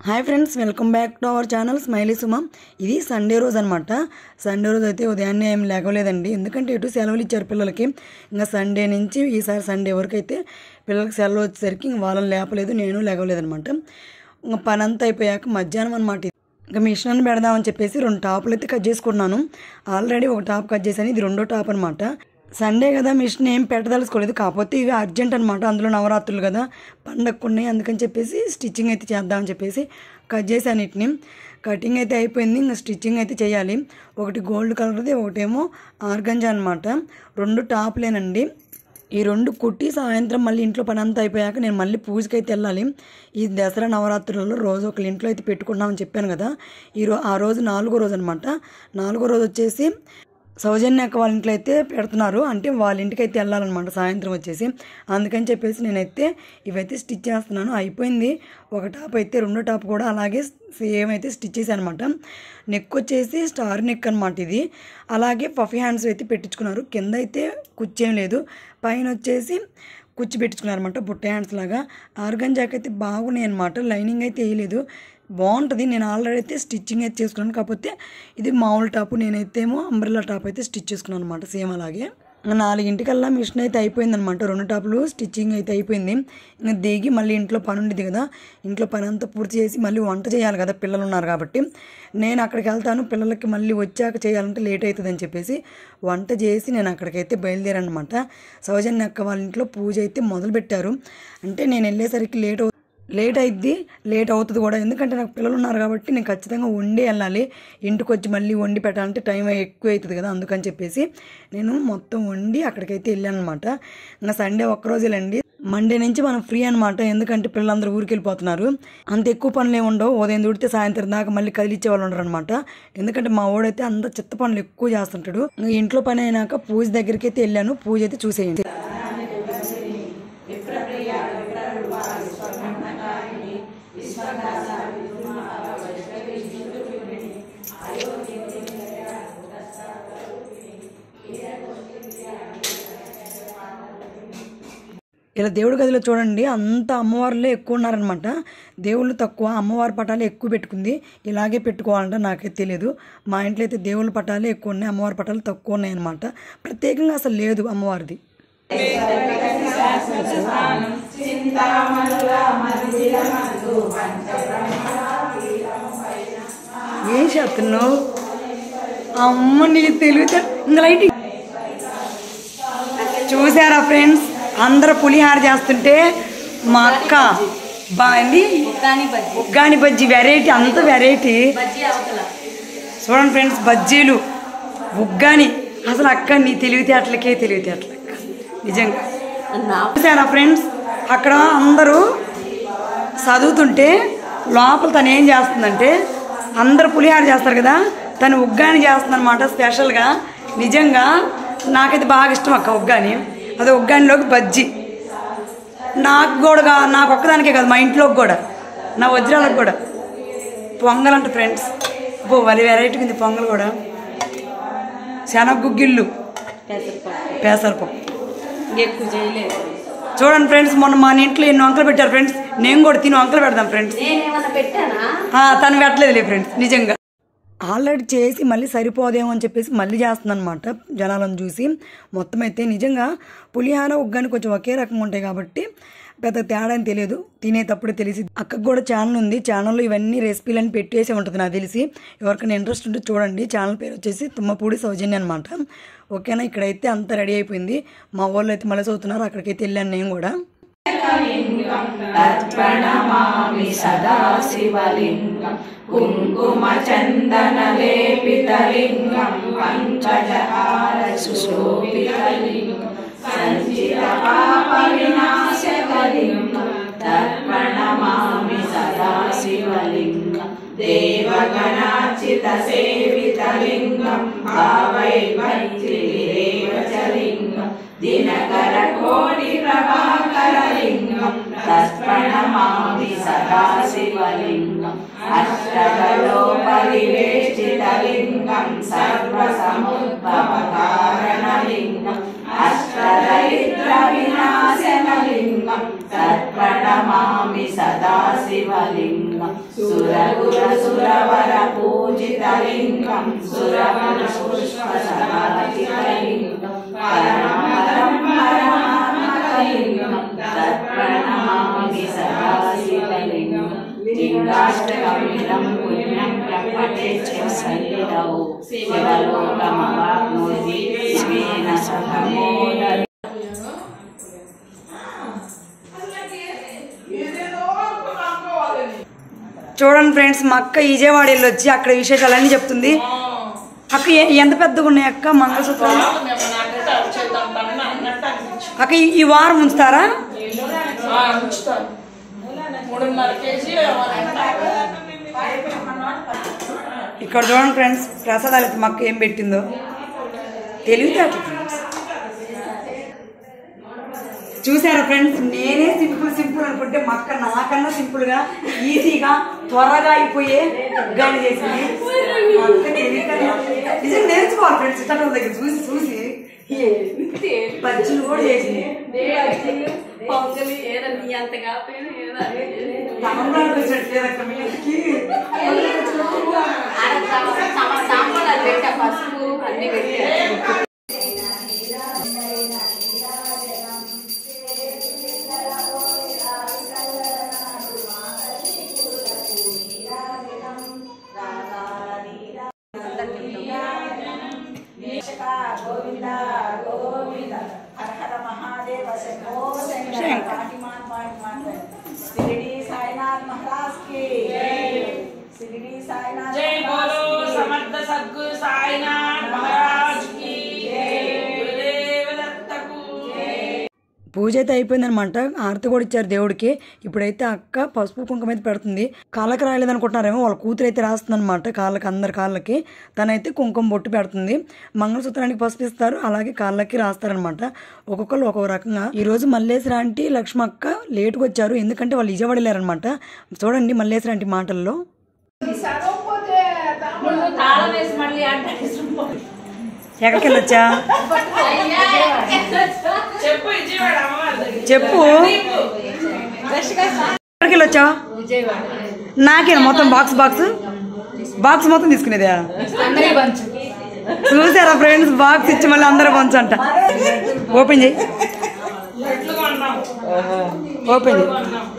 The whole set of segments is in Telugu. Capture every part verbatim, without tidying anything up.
Hi friends, welcome back to our channel Smiley Suma. ఇది సండే రోజు అనమాట. సండే రోజు అయితే ఉదయాన్నే ఏం లేకలేదండి, ఎందుకంటే ఎటు సెలవులు ఇచ్చారు పిల్లలకి. ఇంకా సండే నుంచి ఈసారి సండే వరకు అయితే పిల్లలకి సెలవు వచ్చేసరికి ఇంక వాళ్ళని లేపలేదు, నేను లేకలేదనమాట. ఇంకా పని అంతా అయిపోయాక మధ్యాహ్నం అనమాట. ఇంకా మిషన్ పెడదామని చెప్పేసి రెండు టాపులు అయితే కట్ చేసుకున్నాను. ఆల్రెడీ ఒక టాప్ కట్ చేశాను, ఇది రెండో టాప్ అనమాట. సండే కదా, మిషన్ ఏం పెట్టదలుచుకోలేదు, కాకపోతే ఇవి అర్జెంట్ అనమాట. అందులో నవరాత్రులు కదా, పండగకు ఉన్నాయి, అందుకని చెప్పేసి స్టిచ్చింగ్ అయితే చేద్దామని చెప్పేసి కట్ చేశాను. వీటిని కటింగ్ అయితే అయిపోయింది, ఇంకా స్టిచ్చింగ్ అయితే చేయాలి. ఒకటి గోల్డ్ కలర్ది, ఒకటేమో ఆర్గంజా అనమాట. రెండు టాప్లేనండి. ఈ రెండు కుట్టి సాయంత్రం మళ్ళీ ఇంట్లో పని అంతా అయిపోయాక నేను మళ్ళీ పూజకి అయితే వెళ్ళాలి. ఈ దసరా నవరాత్రులలో రోజు ఒకళ్ళ ఇంట్లో అయితే పెట్టుకున్నామని చెప్పాను కదా. ఈ రో ఆ రోజు నాలుగో రోజు అనమాట. నాలుగో రోజు వచ్చేసి సౌజన్య అక్క వాళ్ళ ఇంట్లో అయితే పెడుతున్నారు, అంటే వాళ్ళ ఇంటికి అయితే వెళ్ళాలన్నమాట సాయంత్రం వచ్చేసి. అందుకని చెప్పేసి నేనైతే ఇవైతే స్టిచ్ చేస్తున్నాను. అయిపోయింది ఒక టాప్ అయితే, రెండో టాప్ కూడా అలాగే సేమ్ అయితే స్టిచ్ చేశాను అనమాట. నెక్ వచ్చేసి స్టార్ నెక్ అనమాట ఇది. అలాగే పఫీ హ్యాండ్స్ అయితే పెట్టించుకున్నారు. కింద అయితే కుచ్చేం లేదు, పైన వచ్చేసి కుచ్చి పెట్టుకున్నారు అనమాట, బుట్ట హ్యాండ్స్ లాగా. ఆర్గంజాకి అయితే బాగున్నాయి అనమాట, లైనింగ్ అయితే వేయలేదు, బాగుంటుంది. నేను ఆల్రెడీ అయితే స్టిచ్చింగ్ అయితే చేసుకున్నాను, కాకపోతే ఇది మామూలు టాపు, నేనైతే ఏమో అంబ్రెల్లా టాప్ అయితే స్టిచ్ చేసుకున్నాను అనమాట సేమ్ అలాగే. నాలుగింటికల్లా మిషన్ అయితే అయిపోయింది అనమాట, రెండు టాపులు స్టిచ్చింగ్ అయితే అయిపోయింది. ఇంకా దిగి మళ్ళీ ఇంట్లో పని ఉండేది కదా, ఇంట్లో పని అంతా పూర్తి చేసి మళ్ళీ వంట చేయాలి కదా, పిల్లలు ఉన్నారు కాబట్టి. నేను అక్కడికి వెళ్తాను, పిల్లలకి మళ్ళీ వచ్చాక చేయాలంటే లేట్ అవుతుందని చెప్పేసి వంట చేసి నేను అక్కడికైతే బయలుదేరాను అనమాట. సౌజన్య అక్క వాళ్ళ ఇంట్లో పూజ అయితే మొదలు పెట్టారు. అంటే నేను వెళ్ళేసరికి లేట్ లేట్ అయిద్ది, లేట్ అవుతుంది కూడా, ఎందుకంటే నాకు పిల్లలు ఉన్నారు కాబట్టి నేను ఖచ్చితంగా వండి వెళ్ళాలి. ఇంటికి వచ్చి మళ్ళీ వండి పెట్టాలంటే టైం ఎక్కువ అవుతుంది కదా, అందుకని చెప్పేసి నేను మొత్తం వండి అక్కడికైతే వెళ్ళాను అనమాట. ఇంకా సండే ఒక్కరోజు వెళ్ళండి, మండే నుంచి మనం ఫ్రీ అనమాట, ఎందుకంటే పిల్లలందరూ ఊరికి వెళ్ళిపోతున్నారు. అంత ఎక్కువ పనులు ఏమి ఉండవు, ఉదయం దుడితే సాయంత్రం దాకా మళ్ళీ కదిలిచ్చే వాళ్ళు ఉండరు అనమాట. ఎందుకంటే మా వాడైతే అంత చెత్త పనులు ఎక్కువ చేస్తుంటాడు. ఇంట్లో పని అయినాక పూజ దగ్గరికి అయితే వెళ్ళాను, పూజ అయితే చూసేయండి. ఇలా దేవుడి గదిలో చూడండి, అంత అమ్మవారులే ఎక్కువ ఉన్నారనమాట. దేవుళ్ళు తక్కువ, అమ్మవారి పటాలు ఎక్కువ పెట్టుకుంది. ఇలాగే పెట్టుకోవాలంటే నాకైతే తెలియదు. మా ఇంట్లో అయితే దేవుళ్ళ పటాలు ఎక్కువ ఉన్నాయి, అమ్మవారి పటాలు తక్కువ ఉన్నాయి అనమాట. ప్రత్యేకంగా అసలు లేదు అమ్మవారిది. ఏం చేస్తున్నావు అమ్మ, నీ తెలివితే ఇంకా లైట్ చూసారా ఫ్రెండ్స్, అందరూ పులిహార చేస్తుంటే మా అక్క బాగుంది. ఉగ్గాని బజ్జీ వెరైటీ, అంత వెరైటీ చూడండి ఫ్రెండ్స్, బజ్జీలు ఉగ్గాని. అసలు అక్క నీ తెలివితేటలకే తెలివితేటలు నిజంగా. చూసారా ఫ్రెండ్స్, అక్కడ అందరూ చదువుతుంటే లోపల తను ఏం చేస్తుందంటే, అందరూ పులిహార చేస్తారు కదా, తను ఉగ్గాని చేస్తుంది అనమాట స్పెషల్గా. నిజంగా నాకైతే బాగా ఇష్టం అక్క ఉగ్గాని. అదే ఉగ్గానిలోకి బజ్జీ నాకు కూడా, నాకు ఒక్కదానికే కాదు మా ఇంట్లోకి కూడా, నా వజ్రాలకు కూడా. పొంగల్ అంట ఫ్రెండ్స్, బో వాళ్ళ వెరైటీ ఉంది పొంగల్ కూడా. శనగగుగ్గిళ్ళు, పెసరపప్పు ఎక్కువ చేయలేదు. చూడండి ఫ్రెండ్స్, మొన్న మన ఇంట్లో ఎన్ని వంకలు పెట్టారు ఫ్రెండ్స్, నేను కూడా తిని వంకలు పెడదాం ఫ్రెండ్స్. తను పెట్టలేదులే ఫ్రెండ్స్. నిజంగా ఆల్రెడీ చేసి మళ్ళీ సరిపోదేమో అని చెప్పేసి మళ్ళీ చేస్తుంది అనమాట జనాలను చూసి. మొత్తం అయితే నిజంగా పులిహార ఉగ్గాని కొంచెం ఒకే రకంగా ఉంటాయి కాబట్టి పెద్ద తేడా అని తెలియదు, తినేటప్పుడు తెలిసి. అక్కకు కూడా ఛానల్ ఉంది, ఛానల్లో ఇవన్నీ రెసిపీలని పెట్టేసి ఉంటుంది నాకు తెలిసి. ఎవరికైనా ఇంట్రెస్ట్ ఉంటే చూడండి. ఛానల్ పేరు వచ్చేసి తుమ్మపూడి సౌజన్య అనమాట. ఓకేనా, ఇక్కడైతే అంతా రెడీ అయిపోయింది. మా వాళ్ళు అయితే మళ్ళీ చదువుతున్నారు, అక్కడికైతే వెళ్ళాను నేను కూడా. తత్ప్రణమామి సదా శివలింగం కుంకుమ చందన లేపితలింగం పంకజహార సుశోభితలింగం సంచిత పాప వినాశకలింగం తత్ప్రణమామి సదా శివలింగం దేవగణార్చిత సేవితలింగం భావై భక్తిరేవచలింగం దినకర కోటి ప్రభాకర లింగం తత్ప్రణమామి సదా శివలింగం అష్టదలో పరివేష్టితలింగం సర్వసముద్భవ కారణలింగం అష్టదరిద్ర వినాశనలింగం తత్ప్రణమామి సదా శివలింగం లింగం సురగుర సురవర పూజితలింగం సురవర పుష్పసరాజితలింగం పరమపదం పరమాత్మకలింగం తత్ప్రణమామి సదాశివలింగం లింగాష్టకమిదం పుణ్యం ప్రపఠేత్య సన్నిధౌ శివలోకమవాప్నోతి శివేన సహ మోదతి. చూడండి ఫ్రెండ్స్, మా అక్క విజయవాడ వెళ్ళి వచ్చి అక్కడ విశేషాలన్నీ చెప్తుంది. అక్క ఏ- ఎంత పెద్దగా ఉన్నాయి అక్క మంగళసూత్రాలు? అక్క ఈ- ఈ వారం ఉంచుతారా? ఇక్కడ చూడండి ఫ్రెండ్స్, ప్రసాదాలు అయితే మా అక్క ఏం పెట్టిందో తెలివితేటలు ఫ్రెండ్స్. చూసారా ఫ్రెండ్స్, నేనే సింపుల్ సింపుల్ అనుకుంటే మా అక్క నాకన్నా సింపుల్ గా ఈజీగా త్వరగా అయిపోయే గాని చేసింది. మా అక్క తెలివితేటలు నిజంగా నేర్చుకోవాలి ఫ్రెండ్స్. ఇతరుల దగ్గర చూసి చూసి పచ్చులు కూడా చేసింది. తమిళనాడు వచ్చినట్లేదక్క మీ ఇంటికి. పసుపు అన్ని పెట్టి గోవింద గోవింద హర హర మహాదేవ శంభో శంకర పాటిమాన్ పాటిమాన్ శిరిడి సాయినాథ్ మహారాజ్ కి శిరిడి సాయినాథ్ జై బోలో సమర్థ సద్గురు సాయినాథ్ మహారాజ్ కి గురుదేవ దత్తకు. పూజ అయితే అయిపోయిందనమాట. ఆరతి కూడా ఇచ్చారు దేవుడికి. ఇప్పుడైతే అక్క పసుపు కుంకుమ అయితే పెడుతుంది. కాళ్ళకి రాయలేదు అనుకుంటున్నారేమో, వాళ్ళ కూతురు అయితే రాస్తుంది అనమాట కాళ్ళకి, అందరి కాళ్ళకి. తనైతే కుంకుమ బొట్టు పెడుతుంది. మంగళసూత్రానికి పసుపు ఇస్తారు, అలాగే కాళ్ళకి రాస్తారనమాట. ఒక్కొక్కరు ఒక్కొక్క రకంగా. ఈ రోజు మల్లేశ్వర ఆంటీ లక్ష్మక్క లేటుగా వచ్చారు, ఎందుకంటే వాళ్ళు విజయవాడ వెళ్ళారనమాట. చూడండి మల్లేశ్వర ఆంటీ మాటల్లో. ఎక్కడికి వెళ్ళొచ్చా చెప్పు, ఎక్కడికి వెళ్ళొచ్చా? నాకేనా మొత్తం బాక్స్ బాక్స్ బాక్స్ మొత్తం తీసుకునేదా? చూసారా ఫ్రెండ్స్, బాక్స్ ఇచ్చి మళ్ళీ అందరూ పంచంట. ఓపెన్ చేయి, ఓపెన్ చేయి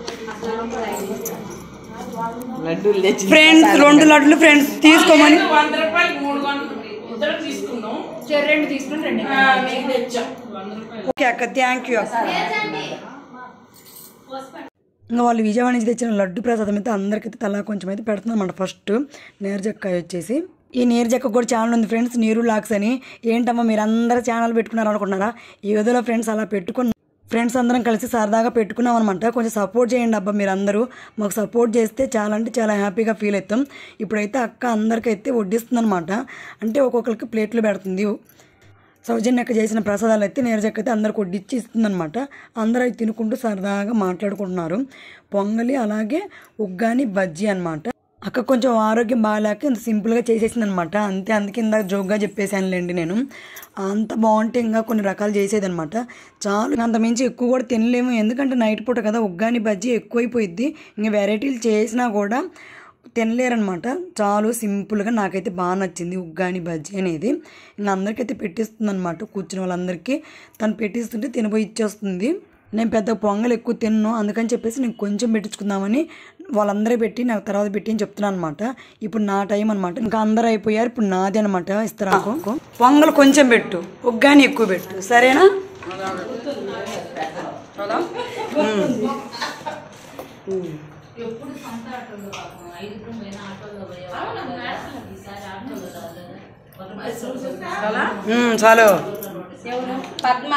ఫ్రెండ్స్. రెండు లడ్లు ఫ్రెండ్స్ తీసుకోమని ఓకే అక్క, థ్యాంక్ యూ అక్క. ఇంకా వాళ్ళు విజయవాడ నుంచి తెచ్చిన లడ్డు ప్రసాదం అయితే అందరికైతే తలా కొంచెం అయితే పెడుతుందన్నమాట. ఫస్ట్ నేర్జక్కాయ వచ్చేసి, ఈ నీరుజక్క కూడా ఛానల్ ఉంది ఫ్రెండ్స్, నీరు లాక్స్ అని. ఏంటమ్మా మీరు అందరూ ఛానల్ పెట్టుకున్నారు అనుకుంటున్నారా? ఈ విధంగా ఫ్రెండ్స్ అలా పెట్టుకున్న ఫ్రెండ్స్ అందరం కలిసి సరదాగా పెట్టుకున్నాం అనమాట. కొంచెం సపోర్ట్ చేయండి అబ్బా, మీరు అందరూ మాకు సపోర్ట్ చేస్తే చాలా అంటే చాలా హ్యాపీగా ఫీల్ అవుతాం. ఇప్పుడైతే అక్క అందరికైతే వడ్డిస్తుంది అనమాట. అంటే ఒక్కొక్కరికి ప్లేట్లు పెడుతుంది. సౌజన్య అక్క చేసిన ప్రసాదాలు అయితే నీరజక్క అయితే అందరికి వడ్డిచ్చి ఇస్తుందనమాట. అందరూ అవి తినుకుంటూ సరదాగా మాట్లాడుకుంటున్నారు. పొంగలి అలాగే ఉగ్గాని బజ్జీ అనమాట. అక్క కొంచెం ఆరోగ్యం బాగాలేక ఇంత సింపుల్గా చేసేసింది అనమాట. అంతే, అందుకే ఇందాక జోక్గా చెప్పేసానులేండి నేను. అంత బాగుంటే ఇంకా కొన్ని రకాలు చేసేదనమాట. చాలు, అంత మించి ఎక్కువ కూడా తినలేము, ఎందుకంటే నైట్ పూట కదా. ఉగ్గాని బజ్జీ ఎక్కువైపోయిద్ది, ఇంకా వెరైటీలు చేసినా కూడా తినలేరనమాట. చాలు సింపుల్గా నాకైతే బాగా నచ్చింది ఉగ్గాని బజ్జీ అనేది. ఇంకా అందరికైతే పెట్టిస్తుంది అనమాట, కూర్చున్న వాళ్ళందరికీ తను పెట్టిస్తుంటే తినబోయి ఇచ్చేస్తుంది. నేను పెద్ద పొంగల్ ఎక్కువ తిన్ను, అందుకని చెప్పేసి నేను కొంచెం పెట్టించుకుందామని వాళ్ళందరూ పెట్టి నాకు తర్వాత పెట్టి అని చెప్తున్నాను అనమాట. ఇప్పుడు నా టైం అనమాట, ఇంకా అందరూ అయిపోయారు, ఇప్పుడు నాది అనమాట. ఇస్తారా పొంగల్ కొంచెం పెట్టు, ఉగ్గాని ఎక్కువ పెట్టు, సరేనా? చాలు పద్మ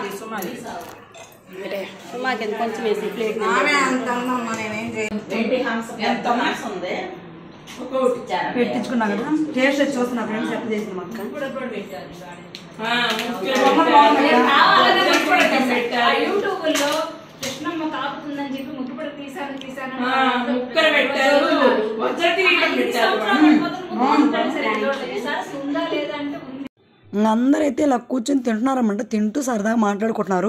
కొంచెం వేసి ప్లేట్ పెట్టించుకున్నా కదా, టేస్ట్ వచ్చి చూస్తున్నా ఫ్రెండ్స్ ఎట్లా చేసిన అక్క. యూట్యూబ్ లో కృష్ణమ్మ కాపుతుందని చెప్పి ముక్కుపడి తీసాను తీసాను ఉందా లేదా అంటే అందరైతే ఇలా కూర్చొని తింటున్నారన్నమాట. తింటూ సరదాగా మాట్లాడుకుంటున్నారు.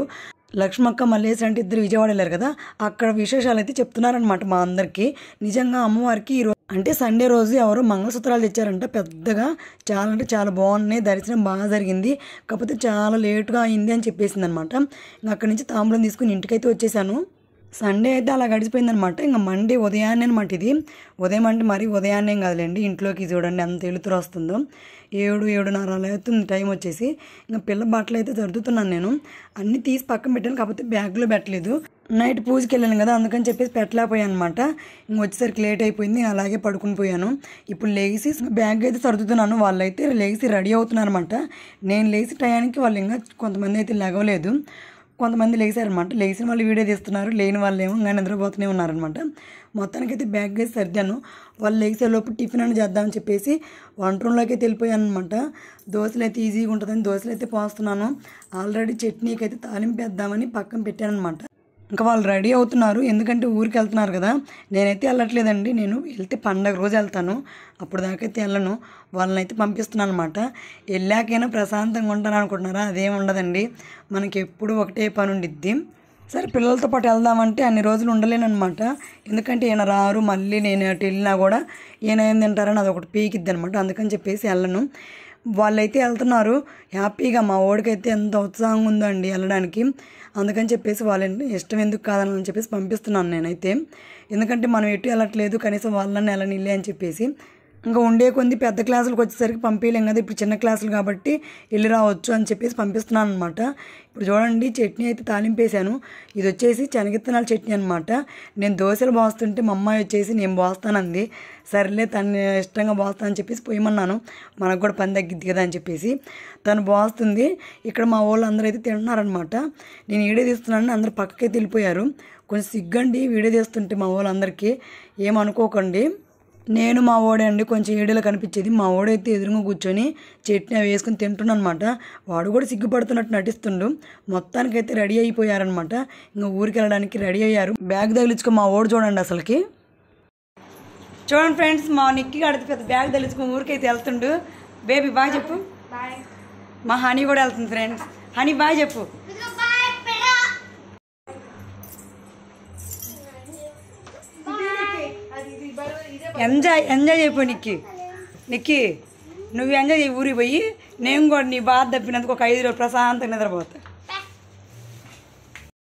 లక్ష్మక్క మల్లేశ్వరి అంటే ఇద్దరు విజయవాడ వెళ్ళారు కదా, అక్కడ విశేషాలు అయితే చెప్తున్నారనమాట మా అందరికీ. నిజంగా అమ్మవారికి ఈరోజు అంటే సండే రోజు ఎవరో మంగళసూత్రాలు తెచ్చారంట పెద్దగా, చాలా అంటే చాలా బాగున్నాయి, దర్శనం బాగా జరిగింది, కాకపోతే చాలా లేటుగా అయింది అని చెప్పేసింది అనమాట. ఇంకా అక్కడి నుంచి తాంబూలం తీసుకుని ఇంటికైతే వచ్చేసాను. సండే అయితే అలా గడిచిపోయిందనమాట. ఇంకా మండే ఉదయాన్నే అనమాట ఇది. ఉదయం అంటే మరి ఉదయాన్నే కాదులేండి, ఇంట్లోకి చూడండి ఎంత వెలుతురు వస్తుందో. ఏడు ఏడున్నర అలా అవుతుంది టైం వచ్చేసి. ఇంకా పిల్ల బట్టలు అయితే సర్దుతున్నాను నేను, అన్నీ తీసి పక్కన పెట్టాను, కాకపోతే బ్యాగ్లో పెట్టలేదు. నైట్ పూజకి వెళ్ళాను కదా, అందుకని చెప్పేసి పెట్టలేకపోయాను అనమాట. ఇంక వచ్చేసరికి లేట్ అయిపోయింది, అలాగే పడుకుని పోయాను. ఇప్పుడు లేచి బ్యాగ్ అయితే సర్దుతున్నాను, వాళ్ళు అయితే లేచి రెడీ అవుతున్నారు అనమాట. నేను లేచి టయానికి వాళ్ళు ఇంకా కొంతమంది అయితే లేగలేదు, కొంతమంది లేచారనమాట. లేచిన వాళ్ళు వీడియో తీస్తున్నారు, లేని వాళ్ళు ఏమో ఇంకా నిద్రపోతూనే ఉన్నారనమాట. మొత్తానికైతే బ్యాగ్ వేసి సర్దాను. వాళ్ళు లేచే లోపు టిఫిన్ అని చేద్దామని చెప్పేసి వంట రూమ్లోకి అయితే వెళ్ళిపోయాను అనమాట. దోశలు అయితే ఈజీగా ఉంటుందని దోశలు అయితే పోస్తున్నాను. ఆల్రెడీ చట్నీకి అయితే తాలింపు వేద్దామని పక్కన పెట్టాను అనమాట. ఇంకా వాళ్ళు రెడీ అవుతున్నారు, ఎందుకంటే ఊరికి వెళ్తున్నారు కదా. నేనైతే వెళ్ళట్లేదండి, నేను వెళ్తే పండగ రోజు వెళ్తాను, అప్పుడు దాకైతే వెళ్ళను. వాళ్ళని అయితే పంపిస్తున్నాను అనమాట. వెళ్ళాకైనా ప్రశాంతంగా ఉంటాను అనుకుంటున్నారా, అదేం ఉండదండి, మనకి ఎప్పుడు ఒకటే పని ఉండిద్ది. సరే పిల్లలతో పాటు వెళ్దామంటే అన్ని రోజులు ఉండలేను అనమాట, ఎందుకంటే ఈయన రారు, మళ్ళీ నేను అటు వెళ్ళినా కూడా ఈయన ఏం తింటారని అదొకటి పీకిద్ది అనమాట, అందుకని చెప్పేసి వెళ్ళను. వాళ్ళైతే వెళ్తున్నారు హ్యాపీగా, మా ఓడికైతే ఎంత ఉత్సాహంగా ఉందో అండి వెళ్ళడానికి, అందుకని చెప్పేసి వాళ్ళని ఇష్టం ఎందుకు కాదని చెప్పేసి పంపిస్తున్నాను నేనైతే. ఎందుకంటే మనం ఎటు వెళ్ళట్లేదు, కనీసం వాళ్ళని వెళ్ళనిలే అని చెప్పేసి. ఇంకా ఉండే కొంది పెద్ద క్లాసులకు వచ్చేసరికి పంపించలేం కదా, ఇప్పుడు చిన్న క్లాసులు కాబట్టి వెళ్ళి రావచ్చు అని చెప్పేసి పంపిస్తున్నాను అనమాట. ఇప్పుడు చూడండి చట్నీ అయితే తాలింపేశాను, ఇది వచ్చేసి శనగిత్తనాల చట్నీ అనమాట. నేను దోశలు పోస్తుంటే మా అమ్మాయి వచ్చేసి నేను పోస్తానంది, సర్లే తను ఇష్టంగా పోస్తానని చెప్పేసి పోయమన్నాను, మనకు కూడా పని తగ్గిద్ది కదా అని చెప్పేసి తను పోస్తుంది. ఇక్కడ మా వాళ్ళు అందరూ అయితే తింటున్నారనమాట. నేను వీడియో తీస్తున్నాను, అందరూ పక్కకైతే వెళ్ళిపోయారు. కొంచెం సిగ్గండి వీడియో తీస్తుంటే మా వాళ్ళందరికీ, ఏమనుకోకండి. నేను మా ఓడే అండి కొంచెం ఏడేలా కనిపించేది, మా ఓడైతే ఎదురుగా కూర్చొని చట్నీ అవి వేసుకుని తింటున్నాను అనమాట. వాడు కూడా సిగ్గుపడుతున్నట్టు నటిస్తుండు. మొత్తానికైతే రెడీ అయిపోయారనమాట, ఇంకా ఊరికి వెళ్ళడానికి రెడీ అయ్యారు. బ్యాగ్ తగిలించుకో మా ఓడు చూడండి అసలుకి. చూడండి ఫ్రెండ్స్, మా నిక్కి కడితే పెద్ద బ్యాగ్ తగిలించుకుని ఊరికైతే వెళ్తుండు. బేబీ బాయ్ చెప్పు. మా హనీ కూడా వెళ్తుంది ఫ్రెండ్స్, హనీ బాయ్ చెప్పు. ఎంజాయ్ ఎంజాయ్ అయిపోయి నిక్కి, నిక్కి నువ్వు ఎంజాయ్ చేయి ఊరికి పోయి, నేను కూడా నీ బాధ తప్పినందుకు ఒక ఐదు రోజులు ప్రశాంతంగా నిద్రపోతా.